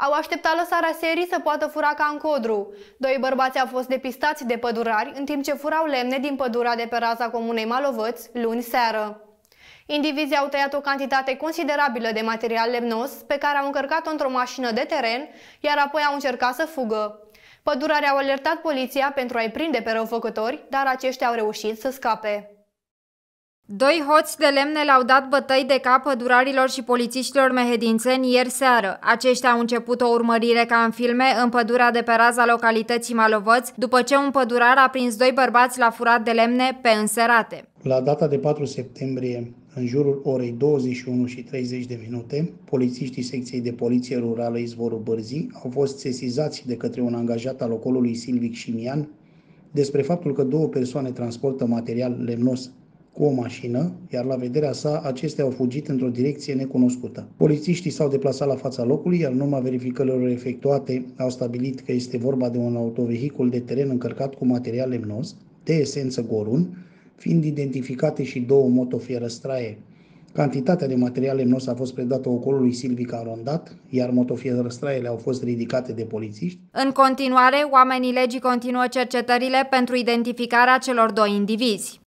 Au așteptat lăsarea serii să poată fura ca în Codru. Doi bărbați au fost depistați de pădurari în timp ce furau lemne din pădurea de pe raza comunei Malovăți, luni seară. Indivizii au tăiat o cantitate considerabilă de material lemnos pe care au încărcat-o într-o mașină de teren, iar apoi au încercat să fugă. Pădurarii au alertat poliția pentru a-i prinde pe răufăcători, dar aceștia au reușit să scape. Doi hoți de lemne le-au dat bătăi de cap pădurarilor și polițiștilor mehedințeni ieri seară. Aceștia au început o urmărire ca în filme în pădurea de pe raza localității Malovăți, după ce un pădurar a prins doi bărbați la furat de lemne pe înserate. La data de 4 septembrie, în jurul orei 21:30, polițiștii secției de poliție rurală Izvorul Bârzii au fost sesizați de către un angajat al ocolului Silvic Șimian despre faptul că două persoane transportă material lemnos cu o mașină, iar la vederea sa, acestea au fugit într-o direcție necunoscută. Polițiștii s-au deplasat la fața locului, iar în urma verificărilor efectuate au stabilit că este vorba de un autovehicul de teren încărcat cu material lemnos, de esență gorun, fiind identificate și două motofierăstraie. Cantitatea de material lemnos a fost predată ocolului Silvic Arondat, iar motofierăstraiele au fost ridicate de polițiști. În continuare, oamenii legii continuă cercetările pentru identificarea celor doi indivizi.